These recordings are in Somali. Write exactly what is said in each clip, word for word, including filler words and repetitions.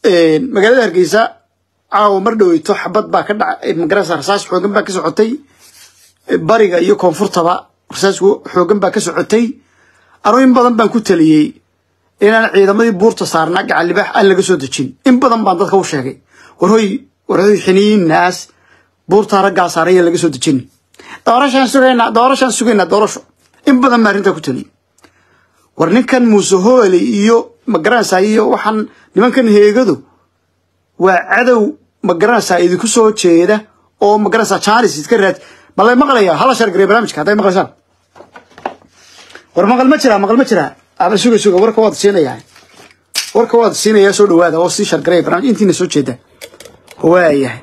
magaalada Hargeysa caaw mar dhaweyto xabad baa ka dhacay magarasa rasaas xoogan baa ka socotay bariga iyo koonfurtaba rasaas xoogan baa ka socotay arooyin badan baan ku taliyay inaan ciidamadii buurta saarnaa gacan libaax aan laga soo dejin in badan baan dadka u sheegay warhoy warhoy xiniin naas buurta ragga saaraya laga soo dejin doorashaan sugayna doorashaan sugayna doorasho in badan ma arinta ku taliyay war ninkan Muuse Hoole iyo magarasa iyo waxaan nimankan heegadu waa cadow magarasa idinku soo jeeda oo magarasa Charles iska raad balay maqlaya hala shargay barnaamijka haday maqlashaan war maqal ma jira maqal ma jira ama suuga suuga warka wad siinaya warka wad siinaya soo dhawaada oo si shargay barnaamij intiina soo jeeda waayahay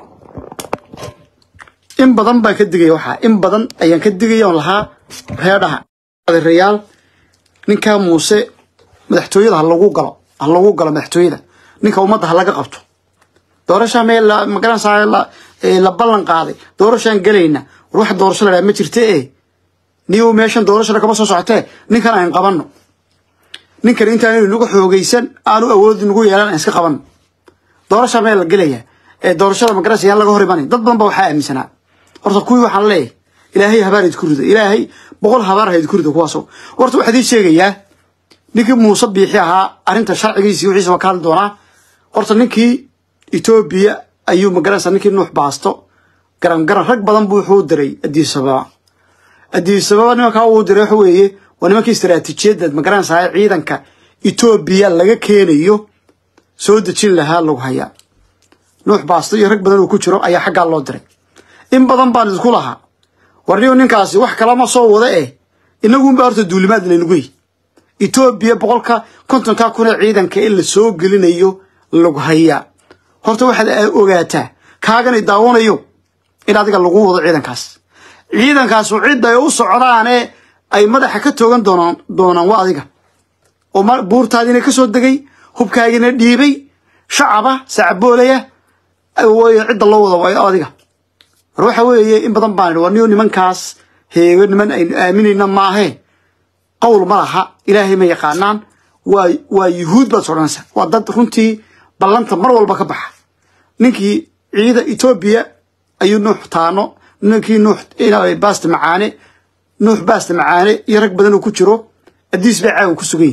in badan baa ka digay waxa in badan ayaan ka digay oo lahaa reedaha reeyal ninka Muuse madaxtooyada lagu galo lagu galo madaxtooyada ninka ummadda laga qabto doorasho meel magarasa la la ballan qaaday doorashaan galayna ruux doorasho la ma jirtee niyo meeshan doorasho kama soo socotee ninkan aan qabanno ninkan intaan inagu xoogaysan aanu awood inagu yeelan iska qaban doorasho meel la galaya ee doorashada magarasa laga hor imanay dad badan baa waxa aaminsanaa horta kuwii waxaan leeyahay ilaahay habaarid ku rido ilaahay boqol habaar hayd ku rido kuwaaso horta waxa idin sheegayaa ninkii Muuse Biixi ahaa arinta sharcigiisa wixiisa waa kala doona horta ninkii Ethiopia ayuu magarasa ninkii Nuux Baasto garan garan rag badan buu wuxuu diray Addis Ababa Addis Ababa nimanka uu diray waxa weeye waa nimankii istiraatiijiyadda magarasa ciidanka Ethiopia laga keenayo soo dejin lahaa lagu hayaa Nuux Baasto iyo rag badan oo ku jiro ayaa xagga loo diray in badan baan isku lahaa warniyo ninkaasi wax kala ma soo wada ee inagu baa horta duulimaad leenugu Ethiopia boqolka konton ka kuna ciidanka in la soo gelinayo lagu hayaa horta waxaad ogaataa kaagan daawanayo in adiga lagu wado ciidankaas ciidankaas oo cid ay u socdaan ee ay madaxa ka toogan doonaan doonaan waa adiga oo buurtaadina ka soo dagay hubkaagina dhiibay shacaba saaboolaya ay way cid loo wado way adiga ruuxa weeye in badan baan warniyo nimankaas heego niman ay aaminayna maahe qowl malaha ilaahay ma yaqaanaan waa waa yuhuud baa soranaysa waa dad runtii ballanta mar walba ka baxa ninkii ciida Ethiopia ayuu Nuux taano ninkii Nuux ilaa baasta macaane Nuux baasta macaane iyo rag badan oo ku jiro Addis baa caaw ku sugay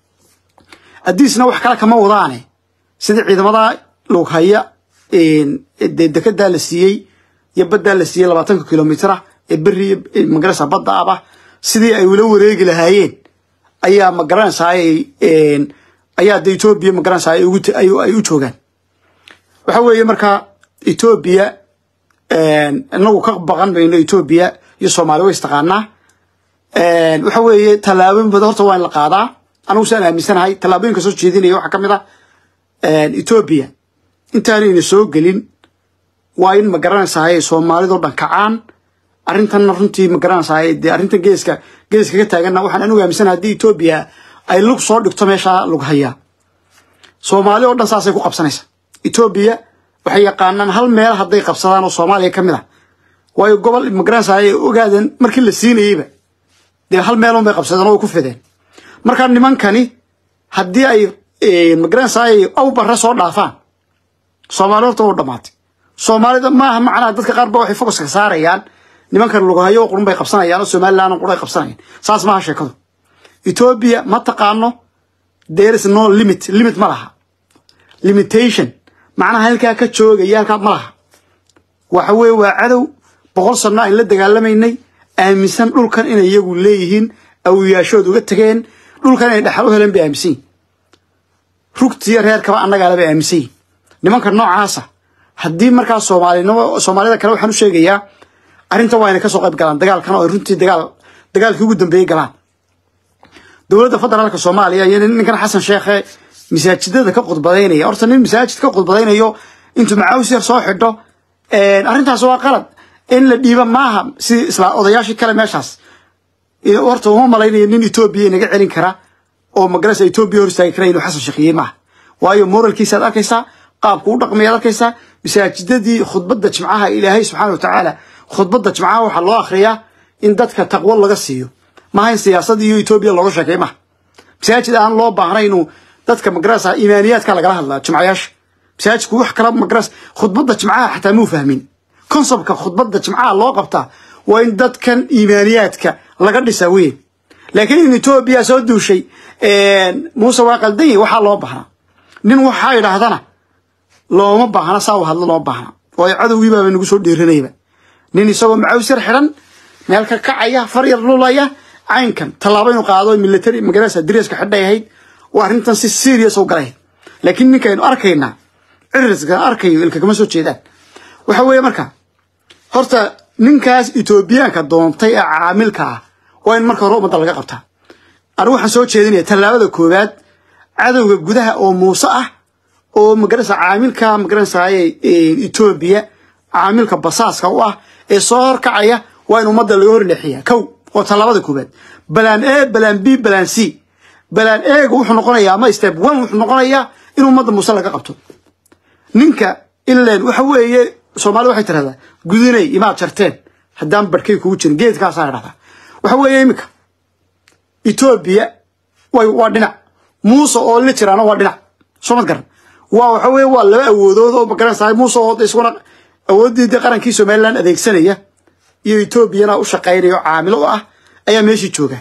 Addisna wax kala kama wadaane sida ciidamada loo haya in dekada la siiyay iyo badda la siiyay labaatan kiiloomitir ee bari magarasa badda aba sidii ay wala wareegi lahaayeen ayaa magarasa ay een ayaa Ethiopia magarasa ay ugu ay u joogan waxa weeye marka Ethiopia een anagu ka baqan bayno Ethiopia iyo Soomaaliya way istaqaanaa een waxa weeye talaabooyin badan horta waa in la qaadaa anagu saan aaminsanahay talaabooyinka soo jeedinaya waxa kamid ah een Ethiopia intaan ay soo gelin waa in magarasa ay Soomaalidu dhan kacaan arrintan runtii magarasa ay arrinta geeska geeska ka taagana waxaan anigu aaminsanahay hadii Ethiopia ay lug soo dhigto meesha lug haya Soomaaliya oo dhan saasay ku qabsanaysa Ethiopia waxay yaqaanaan hal meel haday qabsadaan oo Soomaaliya kamid ah way gobol magarasa ay ogaadeen markii la siinayba de hal meel oo may qabsadaan oo ku fideen marka nimankani hadii ay magarasa ay aw barra soo dhaafaan Soomaaliya oo dhamaatay Soomaalida ma aha macna dadka qaar baa waxay focus ka saarayaan nimankan lagu hayo qurun bay qabsanayaan Soomaaliland qurun ay qabsanayaan saas ma sheekadu Ethiopia ma taqaano there is no limit limit ma laha limitation macna halka ka joogaya halka ma laha waxa weey waa cadow boqol sano in la dagaalameynay aaminsan dhulkan in iyagu leeyihiin awiyaashood uga tageen dhulkan ay dhaxal u heleen bay aaminsan rugtiya reerka annaga la aaminsan nimanka noocaasa haddii markaa Soomaaliyada Soomaalida kale waxaan u sheegayaa arinta waa inay ka soo qayb galaan dagaalkan oo runtii dagaal dagaalkii ugu dambeeyay galaan dawladda federaalka Soomaaliya iyo ninkan Xasan Sheekhe masaajidada ka qodbadaynaya horta nin masaajid ka qodbadaynayo intuu macaawis yar soo xidho een arintaas waa qalad in la dhiiba maaha si isla odayaashii kale meeshaas iyo horta uma malaynayo nin Ethiopia inaga celin kara oo magarasa Ethiopia hor istaagi kara inuu Xasan Sheekhe maaha waayo moralkiisa aad arkaysaa qaabku u dhaqmayaa arkaysaa masaajidadii khudbadda jimcaha Ilaahay subxaanahu wa ta'ala khudbadda jimcaha waxa loo akhriyaa in dadka taqwo laga siiyo ma hayn siyaasad iyo Ethiopia looga sheekay ma masaajid aan loo baahnayn dadka magarasa iimaaniyaadka laga hadlaa jimcayaasha مساجك وح كلام مقرس خطبة جمعة حتى مو فاهمين كونسبت خطبة جمعة الله قبطة وإن دت كان إيمانياتك لقد يسويه لكن إن توبيا سودوا شيء موسى واقلدي وحال الله بحنا نين وحاي لهذنا لو ما بحنا سوا هذا الله بحنا ويعدوا ويبا من جسور ديرنيبا نين يسوي معوسر حرن مالك كعيا فرير لولايا عين كان طلابين وقاعدوا ميليتري مقرسة دريس كحدا يهيد وأرنتن سيريس وقريه لكن كانوا أركينا عرس كان أركي الكلام سوتش ده وحوي مركا هرتا نينكاس إثيوبيا كدونتي عاملكا وين مركا روما دلقا قبطها أروح سوتش هذين تلاوة كوبات عدو جودها أو موسى أو مقرسة عاملكا مقرسة هاي إثيوبيا عاملكا بصاص كواه الصور كعيا وين ومضى اليور اللحية كو وتلاوة كوبات بلان إيه بلان بي بلان سي بلان إيه وح نقوليا ما يستب وين وح نقوليا إنه مضى موسى لقا قبطه نينكا إلا وحوي سومالي waxay tirada gudinay imaad jarteen hadaan barkay kugu jirin geedka saarada waxa weeye imika Ethiopia way waa dhinac Muuse oo la jirana waa dhinac soo garan waa waxa weeye waa laba awoodood oo magaran saay Muuse oo isuna awoodii qarankii Soomaaliland adeegsanaya iyo Ethiopia u shaqeeyo caamil oo ah ayaa meeshii jooga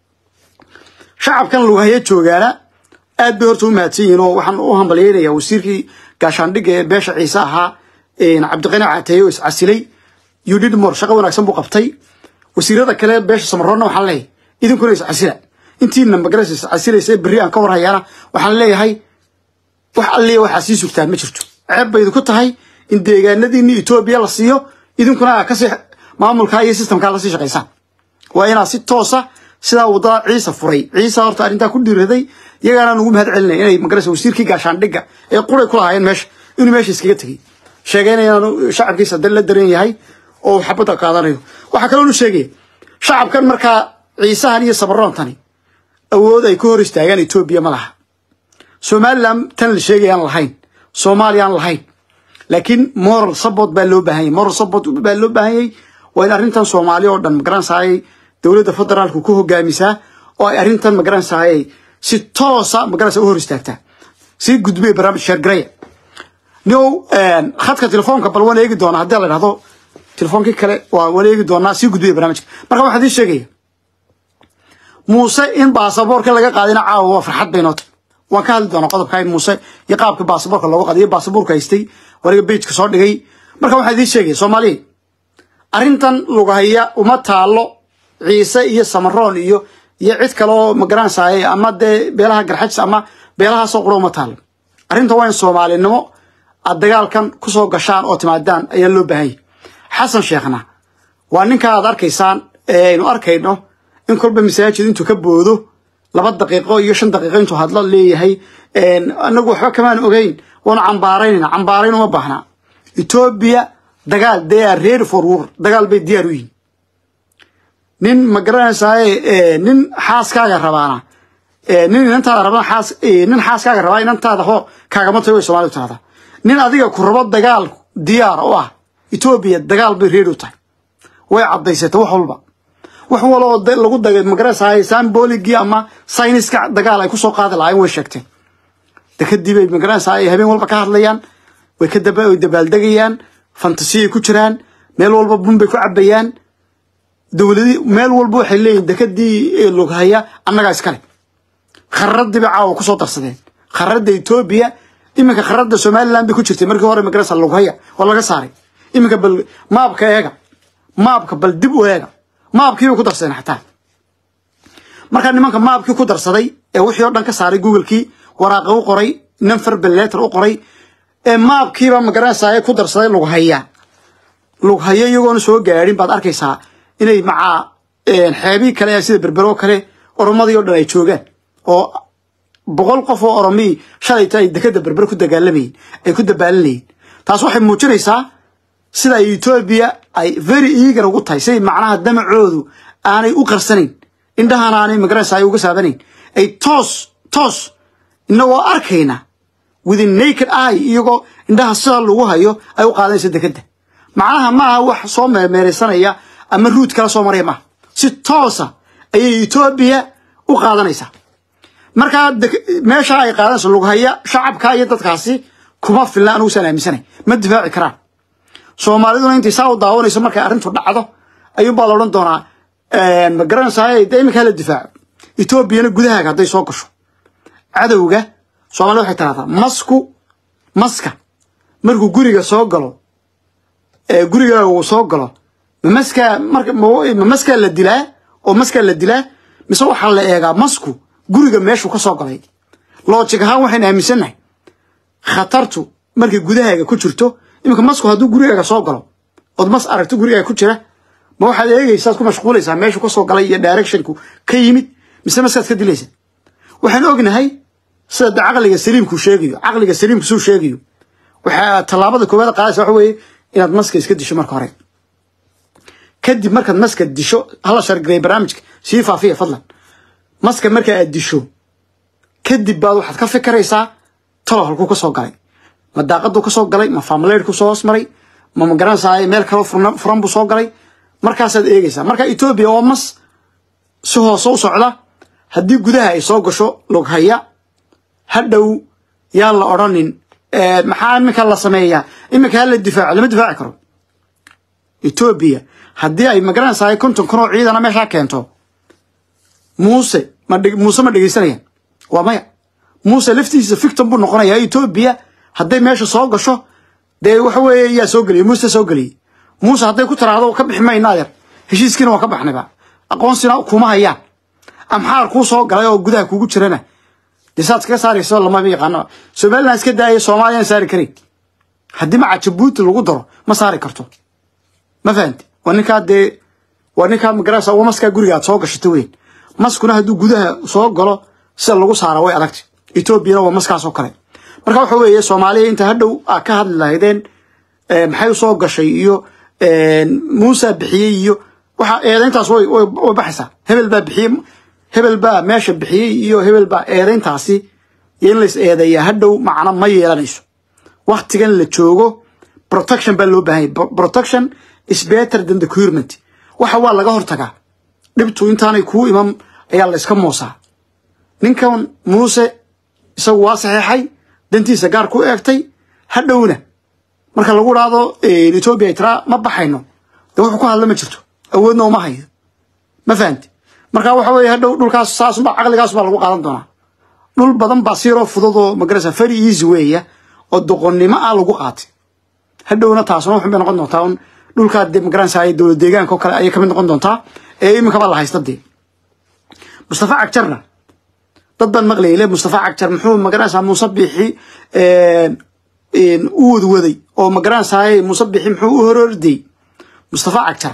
shacabkan luuhaya joogaana aad bay horta u mahadsan oo waxaan u hambalyeeynaa wasiirkii gaashaandhig ee beesha Ciise ahaa إن عبد الغني عتيو عسلي يودي دمر شقة ونكسب بقبطي وسيرة كلا باش سمرنا وحليه إذا كنا عسلا أنتي لما جلس عسلي سيب بريان كور هيانا وحليه هاي وحليه وحسيس وكتاب ما شفته عيب إذا كنت هاي أنت الذي إني إثيوبيا لصيو إذا كنا كسي معمول كاي سيستم كلا سي شقيسان وأنا ست توصة سلا وضع عيسى فري عيسى أرت أنت كل دير هذي يجعلنا نقوم هذا علنا يعني مجلس وسير كي عشان دقة يقول كل هاي مش إنه ماشي سكتي sheegayna inuu shacabkiisa dal la dareen yahay oo xabada qaadanayo waxa kale oo sheegay shacabkan marka ciisahan iyo sabarontani awood ay ku hor istaagaan Ethiopia ma laha Somaliland tan la sheegayaan lahayn Soomaaliyan lahayn laakiin moral support baa loo baahan yahay moral support baa loo baahan yahay waa in arrintan Soomaaliya oo dhan magaran saay dawladda federaalku ku hogaamisa oo ay arrintan magaran saay si toos ah magaran u hor istaagta si gudbay barnaamij shargray نو خدك تلفونك بالوانا يجي دونا هدي الله هذا تلفونك كله وانا يجي دونا سيو قدوي برنامج مرة واحد يشجع موسى إن باسبور كله قاعدين عاوه فرحت بينات وكال دونا قدر كاين موسى يقابك باسبور كله قاعد باسبور كايستي ولا بيج كسر دقي مرة واحد يشجع سومالي أرنتن لغاية وما تعلو عيسى يسمرون يو يعيد كلو مجران ساي أما ده بيلها جرحت أما بيلها صقرو ما تعلم أرنتن وين سومالي إنه الدجال كان كسر قشان أو تمادان يلو بهاي حسن شيخنا وأنك هذا أركيسان إنه أركينه إن كل بمساجد أنتوا كبودو لبض دقيقة يشن دقيقة أنتوا هذا اللي هي إن نقول كمان أجين وأنا عمبارين عمبارين وما بحنا إثيوبيا دجال they are ready for war دجال بيت دياروين نين مجران ساي نين حاس كاجر ربانا نين أنت ربنا حاس نين حاس كاجر ربانا أنت هذا هو كاجمت هو الصومالي هذا نين أديك كربات دجال ديار واه إثيوبيا دجال بيريدو تاي ويعضيسة وحولبا وحول الله د لقود دجال مجرس هاي سامبوليجي أما ساينس كا دجال هاي كسر قاعد العين وشكتين تكدي بيت مجرس هاي هبين والبا كهرليان وكده بقى يدبل دجيان فانتسية كتران مال والبا بوم بيكو عبيان دولدي مال والبا حلين تكدي اللغة أنا جالس كلام خرد بعاو كسر تصدين خرد إثيوبيا إما كخرد سوماليلاند بيكو جرتي markii hore magarasa lugaya wala laga saaray imika bal maabka eega maabka bal dib u eega maabkii ku darsan xataa marka nimanka maabkii ku darsaday ee wixii oo dhan ka saaray google-kii waraaqo u qoray number bal letter u qoray ee maabkii ba magarasa ay ku darsaday lugaya lugaya iyagoon soo gaarin baad arkaysaa inay maca xeebi kale sida berbero kale oromadii oo dhan ay joogaan oo boqol qof oo oromi shalay tay dekada berber ku dagaalamay ay ku dabaalanayeen taas waxay muujinaysaa sida Ethiopia ay very eager ugu tahay say macnaha damacoodu aanay u qarsanin indhahana aanay magarasa ay uga saabanayn ay toos toos inagoo arkayna within naked eye iyagoo indhaha sida lagu hayo ay u qaadayso dekada macnaha maaha wax soo meemeeraysanaya ama root kala soo maray ma si toosa ay Ethiopia u qaadanaysaa marka meesha ay qaadanayso lugaya shacabka iyo dadkaasi kuma filna anigu san aaminsanay ma difaaci karaan Soomaaliduna intii saa u daawanayso markay arrintu dhacdo ayuu baa la oran doonaa een ma garanaysaa deemka la difaac Etoobiyana gudahaaga haday soo gasho cadawga Soomaaliya waxay tiraahdaa masku maska markuu guriga soo galo ee guriga uu soo galo maska marka maska la dilaa oo maska la dilaa mise waxa la eegaa masku guriga meeshu ka soo galay logic ahaan waxaan aaminsanahay khatartu markii gudahaaga ku jirto imika masku haduu guriga soo galo oo mas aragto guriga ku jira ma waxa eegaysaa ku mashquulaysaa meeshu ka soo galay iyo directionku ka yimid mise maskaad ka dilaysa waxaan ognahay sida aqliga saliimku sheegayo aqliga saliimku soo sheegayo waxa talaabada koowaad qaadaysa waxa weeye inaad maska iska disho marka hore kadib markaad maska disho hala shargay barnaamijka si faafiya fadlan maska marka aad disho kadib baad waxaad ka fikiraysaa talo halku ka soo galay ma daaqadu ka soo galay ma family ku soo maray ma ma garanaysaa meel kale furan buu soo galay markaas aad eegaysaa marka Ethiopia oo mas si hoos u socda hadii gudaha ay soo gasho log haya hadhow yaa la oranin ee maxaa imika la sameeyaa imika la difaac lama difaaci karo Ethiopia hadii ay magaranaysaa konton kun oo ciidana meesha keento Muuse ma Muuse ma dhageysanayaan waa maya Muuse laftiisa victim buu noqonayaa Ethiopia hadii meesha soo gasho de waxa weeye yaa soo galay Muuse soo galay Muuse hadii ku tiraado ka bixmayna yar heshiiskiina waa ka baxnaba aqoonsina kuma hayaan amxaar ku soo galay oo gudaha kugu jirana disaad ka saarayso lama yaqaan Soomaaliya iska daayay Soomaaliya saari kari hadii ma Djibouti lagu daro ma saari karto ma fahanti waninka de waninka magarasa oo maska guriga soo gashatay weyn maskuna haduu gudaha soo galo si lagu saaro way adagtay Ethiopia waa maskaas oo kale marka waxa weeye Soomaaliya inta hadhow ka hadli lahaydeen ee maxay soo gashay iyo ee Muuse bixiyay iyo waxa eedayntaas way way baxaysaa hebel baa bixiyay hebel baa meesha bixiyay iyo hebel baa eedayntaasi in la eedeeyaa hadhow macna ma yeelanayso waqtigan la joogo protection baa loo baahay protection is better than the curement waxa waa laga hortagaa dhibtu intaanay ku imam ayaa la iska moosaa ninkan Muuse isagu waa saxiixay dantiisa gaar ku eegtay hadhowna marka lagu raado Ethiopia tira ma baxayno de wuxuu ku hadlama jirto awoodna uma hayo ma fahanti marka waxa weeye hadhow dhulkaas saas ma aqligaas baa lagu qaadan doonaa dhul badan baa siiro fudud oo magarasa very easy weeya oo doqonnimo ah lagu qaatay hadhowna taasna wuxuu noqon doontaa un dhulka de magarasa ay dawlad deegaanka kale ay ka mid noqon doontaa ee imika baa la haystay Mustafa Cagjarna dad ban maqleeyay Mustafa Cagjar muxuu magarasa Musabixi ee in uud waday oo magarasa Musabixi muxuu u hororday Mustafa Cagjar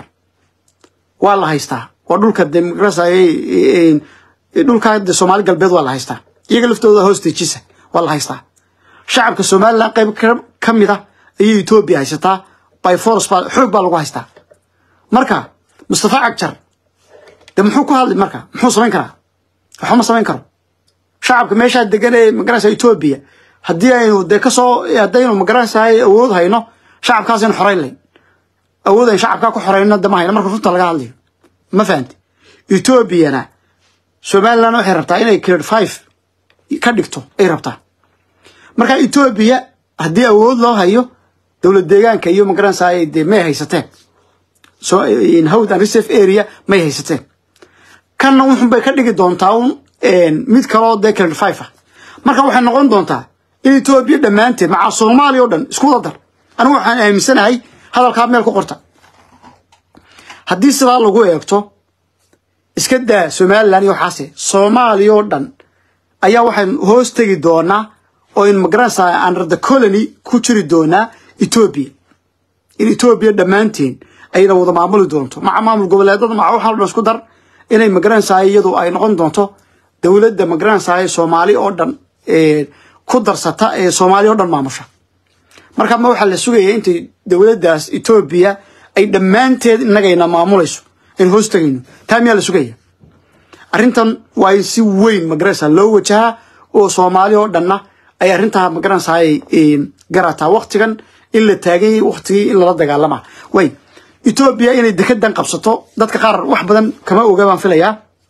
waa la haystaa oo dhulka de magarasa ee dhulka de Soomaali galbeed waa la haystaa iyaga laftooda hoostiisa waa la haystaa shacabka Soomaaliland qayb kamida ay Ethiopia haysataa by force baa xoog baa lagu haystaa marka Mustafa Cagjar de muxuu ku hadlay marka muxuu sameyn karaa waxa ma sameyn karo shacabka meesha degan ee magarasa Ethiopia hadii aynu de ka soo hadaynu magarasa awood hayno shacabkaas in xoreyn leh awood ay shacabka ku xoreyna dama hayna marka runta laga hadlayo ma fahanti Ethiopia-na Soomaaliland waxay rabtaa inay grade five ka dhigto ay rabtaa marka Ethiopia hadii awood loo hayo dawlad deegaanka iyo magarasa ay de ma haysateen so in hawd and reserve area ma haysateen kana wuxuu bay ka dhigi doontaa een mid kale oo de grade five ah marka waxay noqon doontaa in Ethiopia dhamaanteed maca Soomaaliya oo dhan isku wadar anigu waxaan aaminsanahay hadalka meel ku qorta hadii sida lagu eegto iska daa Soomaaliland iyo xaase Soomaaliya oo dhan ayaa waxaan hoos tagi doonaa oo in magarasa under the colony ku jiri doonaa Ethiopia in Ethiopia dhamaanteen ayna wada maamuli doonto maca maamul goboleedada maca waxa la isku dar inay magarasa iyadu ay noqon doonto dawladda magarasa Soomaali oo dhan ee ku darsata ee Soomaali oo dhan maamusha marka ma waxa la sugayay intii dawladdaas Ethiopia ay dhamaanteed inagayna maamulayso in hoos tagayno taamiya la sugayay arrintan waa si weyn magarasa loo wajaha oo Soomaali oo dhanna ay arrinta magarasa ay garata waqtigan in la taagay waqtigii in la dagaalama way Ethiopia inay dekedan qabsato dadka qaar wax badan kama oga baan filayaa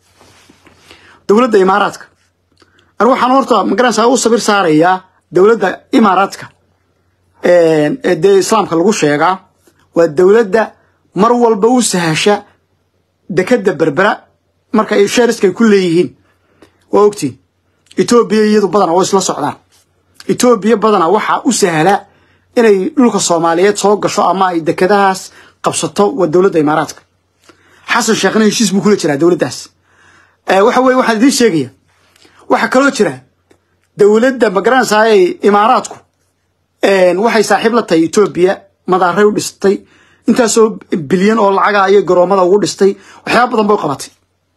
dawladda Imaaraadka أنا waxaan horta magarasa u sabir saaraya dawladda Imaaraadka dee islaamka lagu sheegaa waa dowladda mar walba u sahasha dekada berbera marka ay sheeriska ku leeyihiin waa ogtiin Ethiopia iyadu badan oo isla socdaan Ethiopia badan waxa u sahla inay dhulka Soomaaliyeed soo gasho ama ay dekadahaas qabsato waa dowladda Imaaraadka Xasan Sheekhna heshiis buu kula jiraa dowladdaas ee waxa way waxa idin sheegaya waxa kale oo jira dowladda magaranaysa ay Imaaraadku een waxay saaxiib la tahay Ethiopia madaaray u dhistay intaasoo bilyan oo lacag ah ay garoomada ugu dhistay waxyaabo badan bay qabatay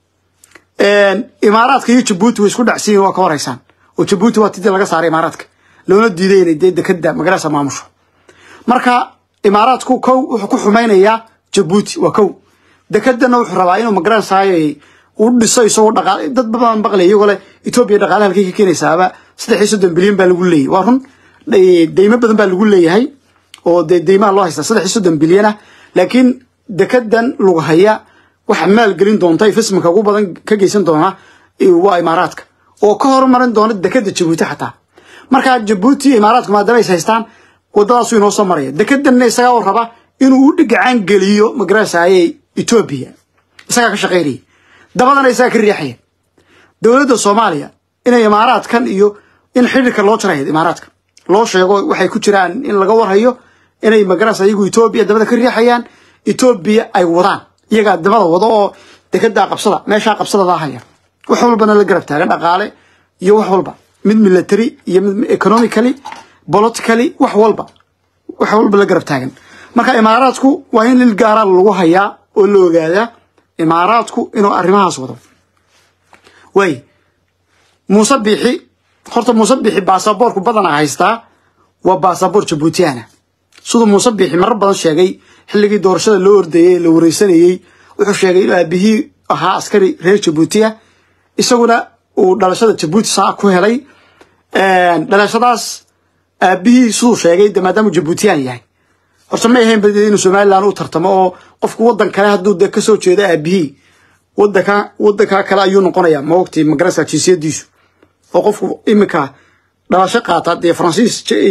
een Imaaraadka iyo Djibouti way isku dhacsiin waa ka horeysaan oo Djibouti waa tidii laga saaray Imaaraadka loona diiday inay dekada magaranaysa maamusho marka Imaaraadku kow wuxuu ku xumaynayaa Djibouti waa kow dekadana wuxuu rabaa inuu magaranaysa ay u dhiso isoo dhaqaale dad badan baqlay iyagu leh Ethiopia dhaqaale halkii ka keenaysaaba saddex iyo soddon bilyan baa lagu leeyahay waa run deymo badan baa lagu leeyahay oo deymaha loo haysta saddex iyo soddon bilyan ah laakiin dekadan lagu haya waxa maal gelin doonta ifismanka ugu badan ka geysan doona waa Imaaraadka oo ka hormarin doona dekada Djibouti xataa marka Djibouti Imaaraadka maadaama ay haystaan wadadaas inoo soo maraya dekadan isaga oo raba inuu u dhigacaan geliyo magaranaysa ay Ethiopia isaga ka shaqeeyay dabadana isaga ka riixay dowladda Soomaaliya inay Imaaraadkan iyo in xiriirka loo jaray Imaaraadka loo sheego waxay ku jiraan in laga warhayo inay magaranaysa iyagu Ethiopia dabada ka riixayaan Ethiopia ay wadaan iyaga dabada wado oo dekada qabsada meesha qabsada haya wax walbana la garab taagan dhaqaale iyo wax walba mid military iyo mid economically politically wax walba wax walba la garab taagan marka Imaaraadku waa in il gaar ah lagu hayaa oo la ogaada Imaaraadku inuu arrimahaas wado way Muuse Bixi horta Muuse Bixi baasaboorku badan haysta waa baasaboor Djiboutiana sidoo Muuse Bixi mar badan sheegay xilligii doorashada loo ordayay la wareysanayay wuxuu sheegay in aabihii ahaa askari reer Djibouti isaguna uu dhalashada Djibouti saa ku helay een dhalashadaas aabihii soo sheegay maadaama Djiboutian yahay horta ma ahayn badii inuu Soomaaliland u tartamo oo qofku wadan kale haduu de ka soo jeedo aabihii wadanka wadanka kale ayuu noqonayaa ma waqti magarasa jinsiyadiisu oo qofku imika dhalasho qaata de Francis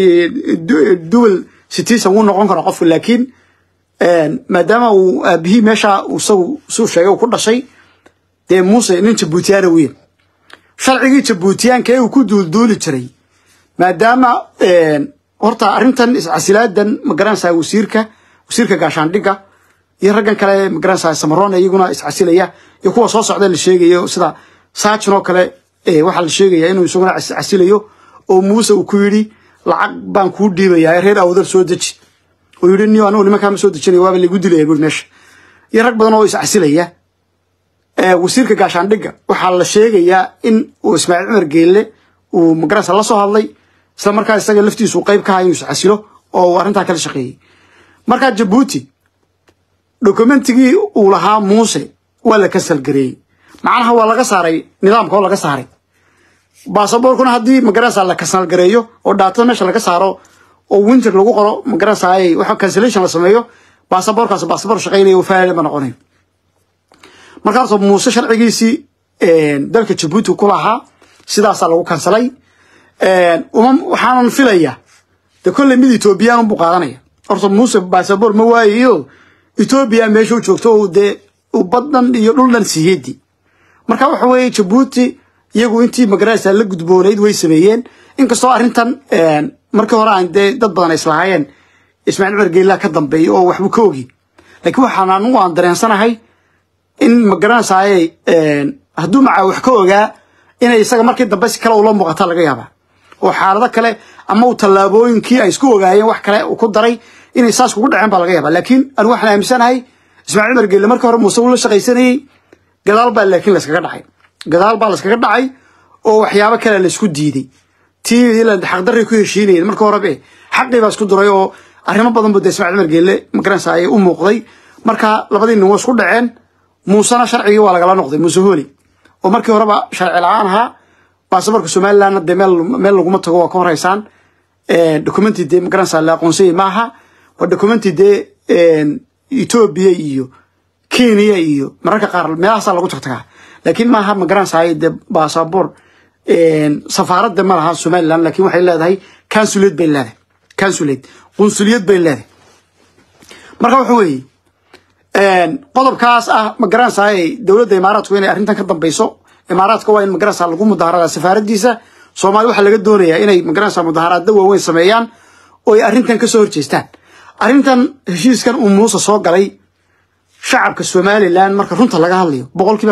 dual citizen uu noqon karo qofku laakiin een maadaama uu aabihii meesha uu soo sheegay uu ku dhashay de Muuse nin Djiboutian weyn sharcigii Djiboutianka uu ku duulduuli jiray maadaama een horta arintan iscasiilaadan magaranaysa wasiirka wasiirka gaashaandhiga iyo raggan kale magaranaysa Samaroon iyaguna iscasiilaya iyo kuwa soo socda la sheegayo sida Saacino kale ee waxa la sheegaya inuu isaguna iscasiilayo oo Muuse uu ku yiri lacag baan ku dhiibayaa reer awdar soo daji oo yiri niyo anu nimanka ma soo dajinay waaba lagu dilay guud meesha iyo rag badan oo iscasiilaya ee wasiirka gaashaandhiga waxa la sheegayaa in uu Ismaaciil Cumar Geelle uu magaranaysa la soo hadlay isla markaa isaga laftiisu qayb ka hayo iscasilo oo arinta kala shaqeeyay marka Djibouti documentigii uu lahaa Muuse waa la kasal gareeyay macnaha waa laga saaray nidaamka oo laga saaray baasaboorkuna hadii magaranaysa la kasal gareeyo oo data meesha laga saaro oo winter lagu qoro magaranaysa ay waxa cancellation la sameeyo baasaboorkaas baasaboor shaqeynaya oo faa'id ma noqonin markaas Muuse sharcigiisi ee dalka Djibouti ku lahaa sidaas lagu kansalay een umam waxaan filayaa de kulli mid Ethiopian u qaadanaya horta Muuse baasaboor ma waayo Ethiopia meesha joogto oo de u badan iyo dhuldan siyeedi marka waxa weeye Djibouti iyagu intii magaranaysa la gudboonayd way sameeyeen inkastoo arintan een markii hore aan dad badan islaayeen Ismaaciil Cumar Geelle ka dambeeyay oo waxba ka ogi laakiin waxaan anu aan dareensanahay in magaranaysa ay een haduu ma wax ka ogaa inay isaga markii dambe si kale u la muuqata laga yaaba oo xaalado kale ama uu talaabooyinkii ay isku ogaayeen wax kale uu ku daray inay saas ugu dhaceen baa laga yaaba laakiin anu waxaan aaminsanahay Ismaaciil Cumar Geelle markii hore Muuse uu la shaqaysanayay gadaal baa laakiin la iskaga dhacay gadaal baa la iskaga dhacay oo waxyaabo kale la isku diiday tii ila xaq darri ku heshiinayeen markii hore be xaqii baa isku duray oo arrimo badan buu Ismaaciil Cumar Geelle magaranaysa ay u muuqday marka labadii nin waa isku dhaceen Muusana sharcigi waa laga la noqday Muuse Hooli oo markii hore ba sharci la'aan ahaa baasaboorka Soomaaliland de meel meel lagu ma tago waa ka horeysaan ee documenti de magaranaysa la aqoonsay maaha waa documenti de Ethiopia iyo Kenya iyo mararka qaar meelahaas lagu tagtaa laakiin maaha magaranaysa de baasaboor een safaaradda ma laha Soomaaliland laakiin waxay leedahay consulate bay leedahay كانسوليت قنصليات بيلاده marka wuxuu weey een qodobkaas ah ma garanaysaa dawladda Imaaraadku inay arrintan ka dambayso Imaaraadka waa in ma garanaysaa lagu mudaharada safaaradiisa Soomaali waxa laga doonayaa inay ma garanaysaa mudaharada waaweyn sameeyaan oo ay arrintan ka soo horjeestaan arrintan heshiiskan uu Muuse soo galay shacabka Soomaaliland marka runta laga hadlayo boqolkiiba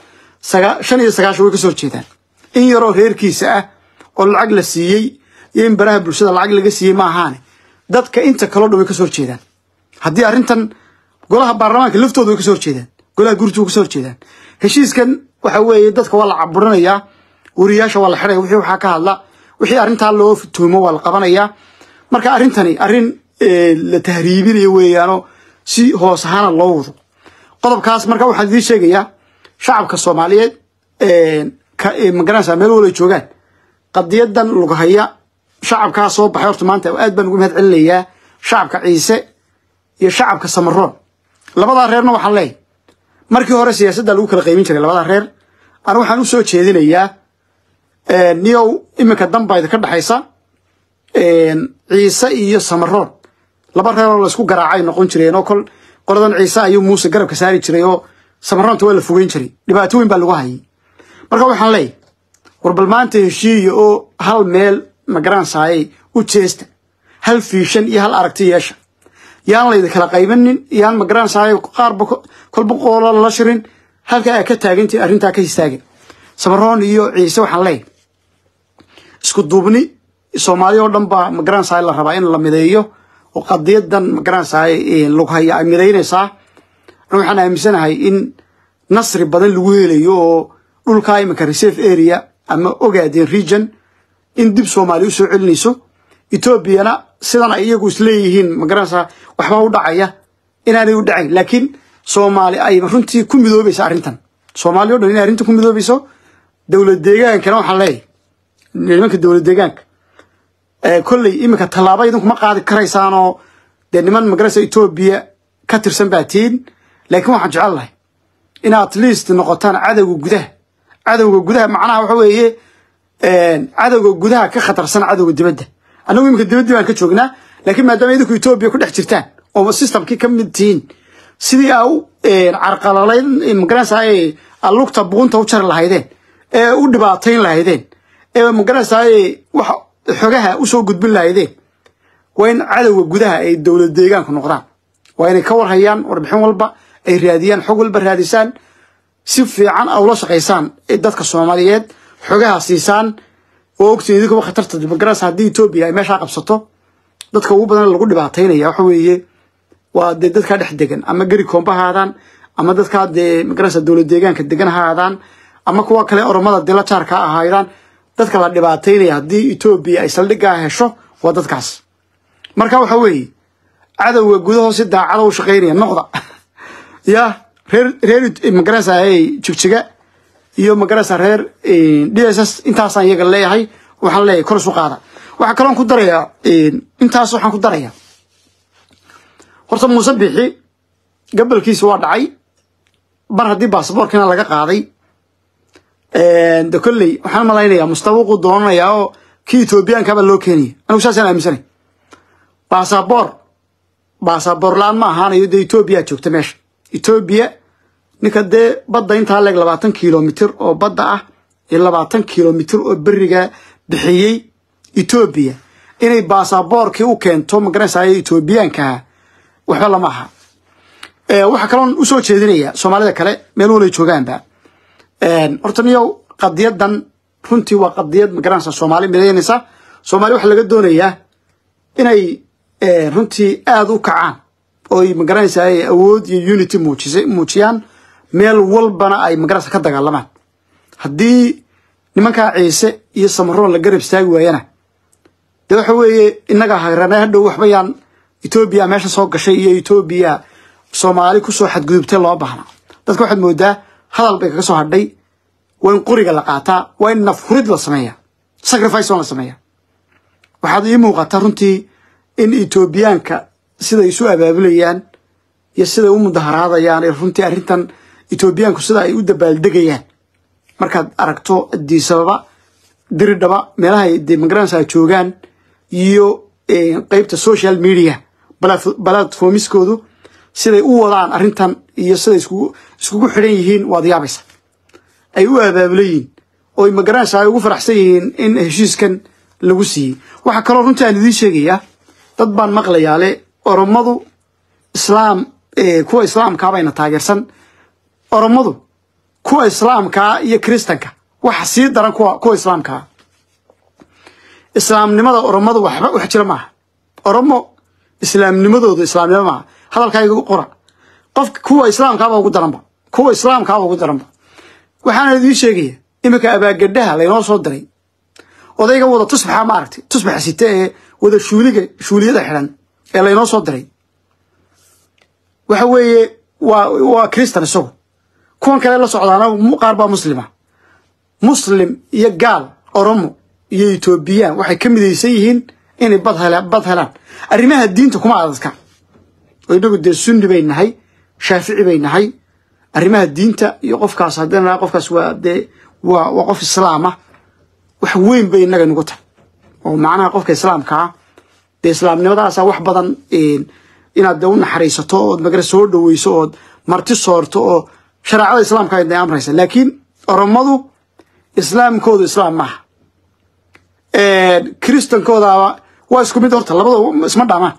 shan iyo sagaashan way ka soo horjeedaan in yaro reerkiisa ah oo lacag la siiyay iyo in baraha bulshada lacag laga siiyay ma ahaan dadka inta kala dhaway ka soo horjeedaan haddii arrintan golaha baarlamaanka laftooda way ka soo horjeedaan golaha gurtu way ka soo horjeedaan heshiiskan waxa weeye dadka waa la caburinayaa wariyaasha waa la xiray wixii waxa ka hadla wixii arrinta loo tuumo waa la qabanayaa marka arrintani arrin la tahriibinayo weeyaano si hoos ahaan loo wado qodobkaas marka waxaan idin sheegayaa shacabka Soomaaliyeed ee ka magaranaysa meel wala joogaan qadiyadan lagu haya shacabka soo baxay horta maanta aad baan ugu mahad celinayaa shacabka Ciise iyo shacabka Samaroon labada reerna waxaan leeyahay markii hore siyaasadda lagu kala qaybin jiray labada reer aan waxaan u soo jeedinayaa ee niyow iminka dambayda ka dhaxaysa ee Ciise iyo Samaroon laba reer oo la isku garaacay noqon jireen oo kol qoladan Ciise ayuu Muuse garabka saari jiray oo Samaroonta waa la fogeyn jiray dhibaato weyn baa lagu hayay marka waxaan leeyahay warbal maanta heshiiyo oo hal meel ma garanaysaa u jeesta hal fiishan iyo hal aragti yeesha yaan la kala qaybanin yaan ma garanaysaa qaar kolba qoolo la shirin halka ay ka taagantii arrinta ka istaagay Samaroon iyo Ciise waxaan leeyahay isku duubni Soomaaliya oo dhan ba ma garanaysaa la rabaa in la mideeyo oo qadiyadan ma garanaysaa lagu hayaa ay mideynaysaa waxaan aaminsanahay in nasri badan lagu helayo oo dhulka imika reserve area ama Ogaden region in dib Soomaaliya soo celinayso Ethiopia sidan ay iyagu isleeyihiin ma garanaysaa waxba u dhacaya inaanay u dhacayn laakiin Soomaali ay runtii ku midoobayso arrintan Soomaaliya oo dhan in arrinta ku midoobayso dawlad deegaankana waxaan leeyahay nimanka dawlad deegaanka ee kulli imika talaabo idinku ma qaadi karaysaan oo de niman ma garanaysaa Ethiopia ka tirsan baatiin laakiin waxaan jecelahay in at least noqotaan cadawga gudaha cadawga gudaha macnaha waxa weeye ee cadawga gudaha ka khatarsan cadawga dibadda anagu imika dibadda baan ka joognaa laakiin maadaama idinku Ethiopia ku dhex jirtaan oo systemkii ka mid tihiin sidii ay ee carqaladayn ma garanaysaa ee alugta buunta u jar lahaydeen ee u dhibaatayn lahaydeen ee ma garanaysaa wax xogaha u soo gudbin lahaydeen waa in cadawga gudaha ay dawlad deegaanka noqdaan waa inay ka warhayaan warbixin walba ay raadiyaan xog walba raadisaan si fiican aw la shaqeysaan dadka Soomaaliyeed xogaha siisaan oo ogtiin idinku khatarta dibagaras hadii Ethiopia ay meesha qabsato dadka ugu badan lagu dhibaataynaya waxa weeye waa dadka dhex degan ama gari koombahaadaan ama dadka magaras dawlad deegaanka degan haadaan ama kuwa kale oromada dila jaarka ahaayaan dadka la dhibaataynaya hadii Ethiopia ay saldhiga hesho waa dadkaas marka waxa weeye cadawga gudaha si daacad u shaqeynaya noqda ya reer reer magarasa ay jigjiga iyo magarasa reer D S S intaasan iyaga leeyahay waxaan leeyahay kor soo qaada waxa kale oo ku daraya intaas waxaan ku daraya horta Muuse bixi gabalkiisa waa dhacay bar hadii baasaboorkina laga qaaday ee de kulli waxaan malaynayaa mustawaqu doonaya oo ki Ethiopian ka ba loo keenay anigu saasaan aaminsanay baasaboor baasaboor laan ma ahaanayo de Ethiopia joogta meesha Ethiopia ninka de badda inta leeg labaatan kiiloomitir oo badda ah iyo labaatan kiiloomitir oo bariga bixiyay Ethiopia inay baasaboorkii u keento magaranaysaa Ethiopianka waxa lama aha ee waxa kale oo u soo jeedinaya Soomaalida kale meel wala joogaanba ee horta niyo qadiyadan runtii waa qadiyad magaranaysaa Soomaali mideynaysa Soomaali waxa laga doonayaa inay ee runtii aad u kacaan oo ay magaranaysaa awood iyo unity muujisay muujiyaan meel walbana ay magaranaysaa ka dagaalamaan hadii nimanka Ciise iyo Samaroon la garab istaagi waayana de waxa weeye inaga hayrana hadhow waxba yaan Ethiopia meesha soo gashay iyo Ethiopia Soomaali ku soo xadgudubtay loo baahna dadka waxaad moodaa hadal bay ka soo hadhay waa in qoriga la qaataa waa in nafhurid la sameeyaa sacrifice la sameeyaa waxaad ii muuqataa runtii in Ethiopianka sida isu abaabulayaan iyo sida u mudaharaadayaan runtii arrintan Ethiopianku sida ay u dabaaldegayaan markaad aragto Addis Ababa diridhaba meelaha ay magaranaysaa joogaan iyo qaybta social media platformskoodu siday u wadaan arrintan iyo siday iskugu iskugu xidhan yihiin waad yaabaysa ay u abaabulayeen oo ma garanaysaa ay ugu faraxsan yihiin in heshiiskan lagu siiyay waxa kale oo runtii aan idin sheegaya dad baan maqlayaa le oromadu islaam ee kuwa islaamka bayna taageersan oromadu kuwa islaamka iyo kristanka waxa sii daran kuwa kuwa islaamka islaamnimada oromadu waxba wax jira maaha oromo islaamnimadooda islaamnimo maaha hadalkayga qora qof kuwa islaamka ba ugu daranba kuwa islaamka ba ugu daranba waxaan idin sheegaya imika abaagadhaha la inoo soo diray odayga wada tusbaxa ma aragtay tusbaxa sita ee wada shuuliga shuuliyada xiran ee la inoo soo diray waxa weeye waa waa kristan isagu kuwan kale la socdaana qaar baa muslima muslim iyo gaal oromo iyo Ethiopian waxay ka midaysan yihiin inay bad helaan bad helaan arrimaha diinta kuma adadka oo inagu de sunni bay nahay shaafici bay nahay arrimaha diinta iyo qofkaas hadana qofkaas waa de waa waa qof islaam ah wax weyn bay inaga nagu tahay oo macnaha qofka islaamka ah de islaamnimadaas wax badan in inaad u naxariisato oo magara soo dhaweyso oo marti soorto oo shariicada islaamka ay amraysa laakiin oromadu islaamkoodu islaam ma ee kristankooda waa isku mid horta labadaba isma dhaamaan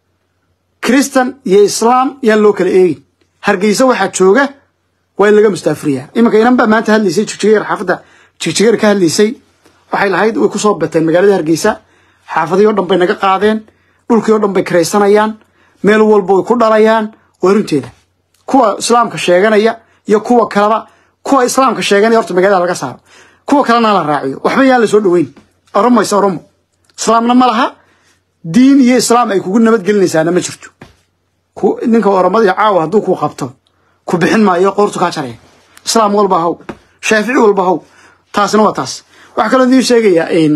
kristan iyo islaam yaan loo kala eegin hargeysa waxa jooga waa laga mustaafriyaa imika inanba maanta hadlaysay jigjigeer xaafada jigjigeer ka hadlaysay waxay lahayd way ku soo bateen magaalada hargeysa xaafadiyo dhan bay naga qaadeen dhulkiyo dhan bay kareysanayaan meel walba way ku dhalayaan warunteeda kuwa islaamka sheeganaya iyo kuwa kalaba kuwa islaamka sheeganaya horta magaalada laga saaro kuwa kalena la raaciyo waxba yaan la soo dhaweyn oromo is oromo islaamna ma laha diin iyo islaam ay kugu nabad gelinaysaana ma jirto ku ninka oromada caawa haduu ku qabto ku bixin maayo qoortu ka jaray islaam walba haw shaafici walba haw taasna waa taas waxa kale oo idin sheegaya in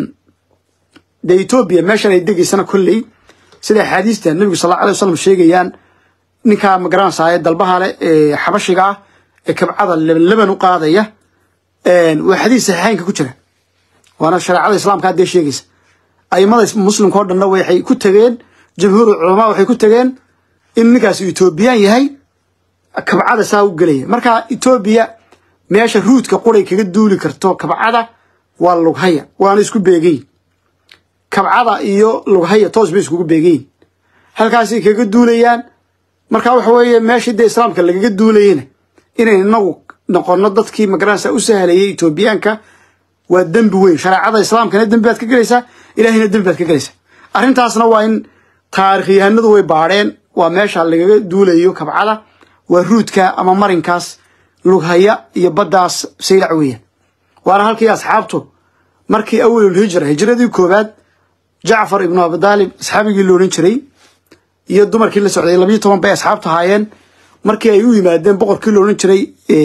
de Ethiopia meeshan ay degaysana kulli sida xadiista nabiga sallallahu alayhi wasallam sheegayaan ninka magaran saayay dalbaha leh ee xabashiga ee kabcada laban u qaadaya een waa xadiis saxiixaynka ku jira waana shariicada islaamka hadda sheegaysa aymada muslimka oo dhan waxay ku tageen jumhuur culama waxay ku tageen in ninkaas Ethiopian yahay kabcada saa u galay marka Ethiopia meesha ruudka qoray kaga duuli karto kabcada waa lughaya waana isku beegay kabcada iyo lughaya toos bay isku beegay halkaas ay kaga duulayaan marka waxa weeye meesha de islaamka laga duulayeen inay inagu noqono dadkii magaranaysa u sahlayay Ethiopianka waa dambi weyn shariicada islaamkana dambi baad ka galaysaa ilaahina dambi baad ka galaysaa arrintaasna waa in taariikhiyahanadu way baareen waa meesha laga duulayo kabcada waa ruudka ama marinkaas lughaya iyo badaas saylac weeyaan waana halkii asxaabtu markii awal hijra hijradii koobaad Jaafar ibn Abi Talib asxaabigii loo oran jiray iyo dumarkii la socday laba iyo toban bay asxaabtu haayeen markii ay u yimaadeen boqorkii loo oran jiray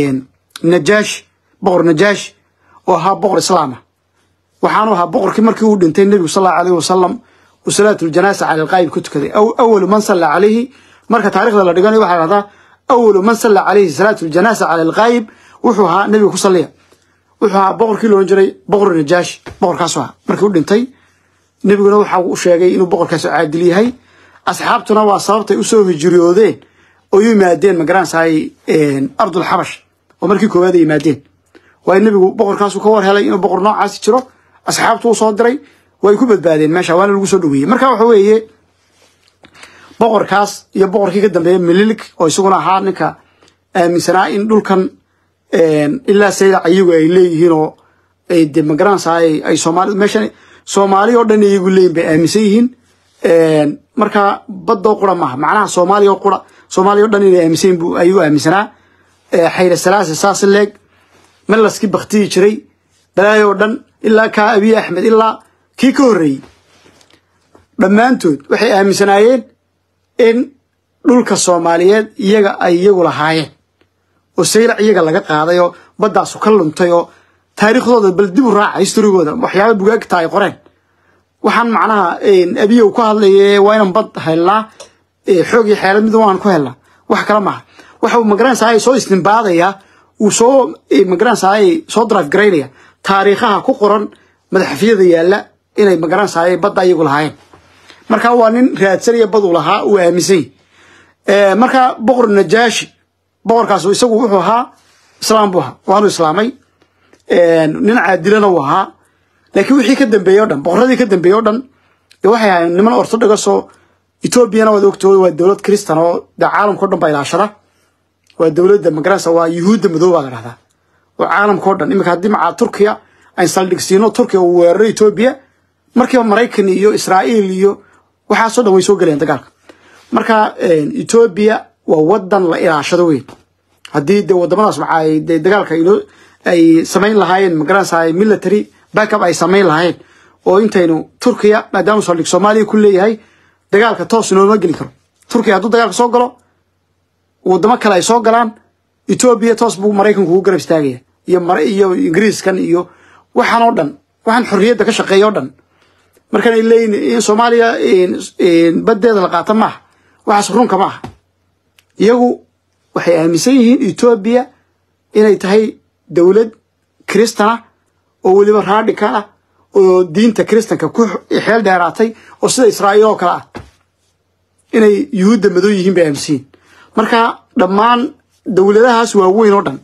Najash boqor Najash oo ha boqor islaama waxaanu ahaa boqorkii markii uu dhintay nabiga sallallahu alayhi wasallam wasalaatu janaasa ala alqaayb ku tukaday aw awwal man salla alayhi marka taariikhda la dhiganayo waxa la radaa awwal man salla alayhi salaatu janaasa ala alqaayb wuxuu ahaa nabiga ku sallaya wuxuu ahaa boqorkii loo oran jiray boqor Najash boqorkaas waa markii uu dhintay nabiguna waxa uu sheegay inuu boqorkaas caadil yahay asxaabtuna waa sababtay u soo hijriyoodeen oo yimaadeen magaran saay een ardul habash oo markii koowaad ay yimaadeen way nabigu boqorkaas ka war helay inuu boqor noocaas jiro asxaabtu soo diray way ku badbaadeen meesha waana lagu soo dhaweeyay marka waxa weeye boqorkaas iyo boqorkii ka dambeeyay Mililik oo isaguna ahaa ninka aaminsanaa in dhulkan een ilaa sayda ayagu ay leeyihiin oo ay de magaran saay ay Soomaali meesha Soomaali oo dhan iyagu leeyin bay aaminsan yihiin een marka baddo qura ma macnaha Soomaali oo qura Soomaali oo dhan inay aaminsan buu ayuu aaminsanaa ee xayra salaasa saas leeg malaski baqtii jiray balaayo dhan ilaa ka Abi Ahmed ilaa kii ka horeeyay dhamaantood waxay aaminsanaayeen in dhulka Soomaaliyeed iyaga ay iyagu lahaayeen oo saylac iyaga laga qaaday oo badaas ka luntay oo taariikhdooda bal dib u raaca historigooda waxyaabo bugaagta ay qoreen waxaan macnaha in abiyo ku hadlayay waa inaan bad helnaa ee xoog iyo xeelad mid waan ku helnaa wax kala ma waxa uu magaran saay soo istinbaadaya uu soo magaran saay soo drive gareynaya taariikhaha ku qoran madaxfiyada yaala inay magaran saay badda iyagu lahaayeen marka waa nin raadsaniya badu lahaa uu aaminsan ee marka boqor najaashi boqorkaas isagu wuxuu ahaa islaam buu ahaa waanu islaamay ee nin caadilana uu ahaa laakiin wixii ka dambeeyay oo dhan boqoradii ka dambeeyay oo dhan waxay ahaayeen niman orthodox oo Ethiopia wada ogtooda waa dawlad Kristaan oo caalamka oo dhan baylaashada waa dawladda magarasa waa Yuhuudda madooba la raahdaa oo caalamka oo dhan imika hadii maca Turkiya ay saldhigsiino Turkiya uu weeraray Ethiopia markii Mareykan iyo Israa'iil iyo waxa soo dhaw way soo galeen dagaalka marka Ethiopia waa wadan la ilaashado weyn hadii de wadamadaas waxa ay dagaalka ay sameyn lahaayeen magarasa ay military backup ay sameyn lahaayeen oo intaynu Turkiya maadaama saldhig Soomaaliya ku leeyahay dagaalka toos nooma gali karo Turkiya haduu dagaalka soo galo wadamo kale ay soo galaan Ethiopia toos buu Mareykanku ugu garab istaagaya iyo Maray iyo Ingiriiskan iyo waxaan oo dhan waxaan xorriyadda ka shaqeeyo dhan markan ay leeyihiin Soomaaliya in badeeda la qaato ma waxa runka ma iyagu waxay aaminsan yihiin Ethiopia inay tahay dawlad Kristana oo waliba radical ah oo diinta Kristanka ku xeel dheeraatay oo sida Israa'iil oo kala ah inay Yuhuudda madow yihiin bay aaminsan marka dhammaan dawladahaas waa weyn oo dhan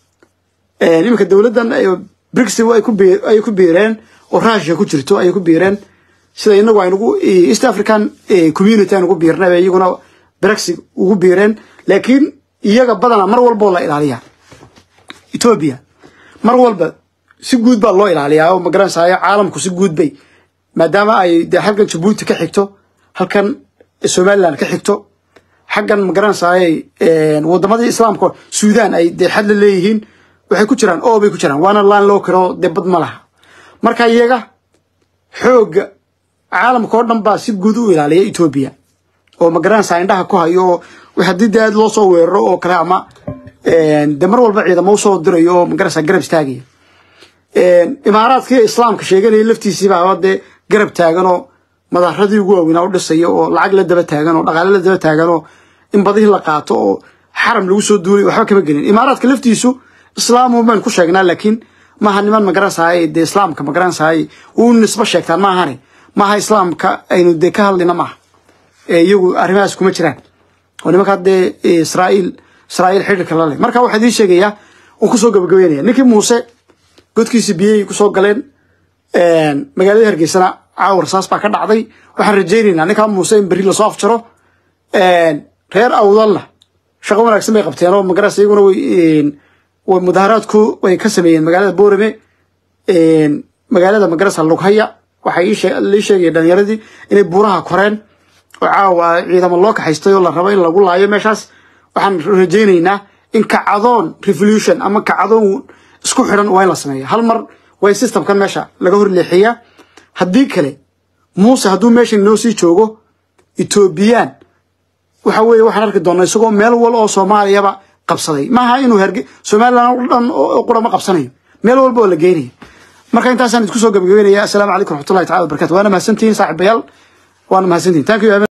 ee nimanka dawladdan ay BRICS ay ku ay ku biireen oo Russia ku jirto ay ku biireen sida inagu aynu East African community aynu ku biirnay iyaguna BRICS ugu biireen laakiin iyaga badana mar walba la ilaaliyaa Ethiopia mar walba si guud baa loo ilaaliyaa oo magaranaysa caalamku si guud bay maadaama ay halkan Djibouti ka xigto halkan Somaliland ka xigto xaggan magaranaysa ee wadamada Islaamka Suudaan ay xad la leeyihiin waxay ku jiraan oo bay ku jiraan waana laan loo karo debad ma laha marka iyaga xoog caalamka oo dhan baa si guud u ilaaliya Ethiopia oo magaranaysa indhaha ku hayo wax hadii aad loo soo weeraro oo kale ama ee damar walba ciidamo soo dirayo magaranaysa garab istaagay ee imaaraadka islaamka sheeganay laftiisiiba wada garab taagan oo madaxradii ugu weyn oo dhisay oo lacag la daba taagan oo dhaqaale la daba taagan oo in badii la qaato oo xaram lagu soo duulay waxba kama gelin imaaraadka laftiisu islaamu baan ku sheegnaa laakiin ma aha niman magaranaysa ee islaamka magaranaysa uu nisba sheegtaan ma ahane ma aha islaamka aynu de ka hadlina ma ee iyagu arrimahaas kuma jiraan oo nimanka de Israa'iil Israa'iil xiriirka la leh marka waxa ii sheegaya oo ku soo gabagabeynaya ninkii Muuse godkiisa biyay ku soo galeen een magaalada Hargeysa caawar saas baa ka dhacday waxaan rajaynaynaa ninka Muuse in bari la soo afjaro een reer awdalla shaqo wanaagsan bay qabteen oo magaranaysa iyaguna way way mudaharaadku way ka sameeyeen magaalada Boorame een magaalada magaranaysa Lughaya waxay ii sheegay dhalinyaradii inay buuraha koreen oo caawa ciidamo loo kaxaystay oo la rabo in lagu laayo meeshaas waxaan rajaynaynaa in kacdoon revolution ama kacdoon isku xiran waa in la sameeyo hal mar way systemkan meesha laga hor leexiyaa hadii kale Muuse haduu meesha noo sii joogo Ethiopian waxa weeye waxaan arki doonaa isagoo meel wal oo Soomaaliyaba qabsaday ma aha inuu herge Soomaaliland dhan oo qurama qabsanayo meel walba oo la geeyay marka intaasaan isku soo gabagabeynaya assalaamu calaykum wa rahmatullahi ta'ala wa barakatuh waana mahadsantiin saaxiibayaal waana mahadsantiin thank you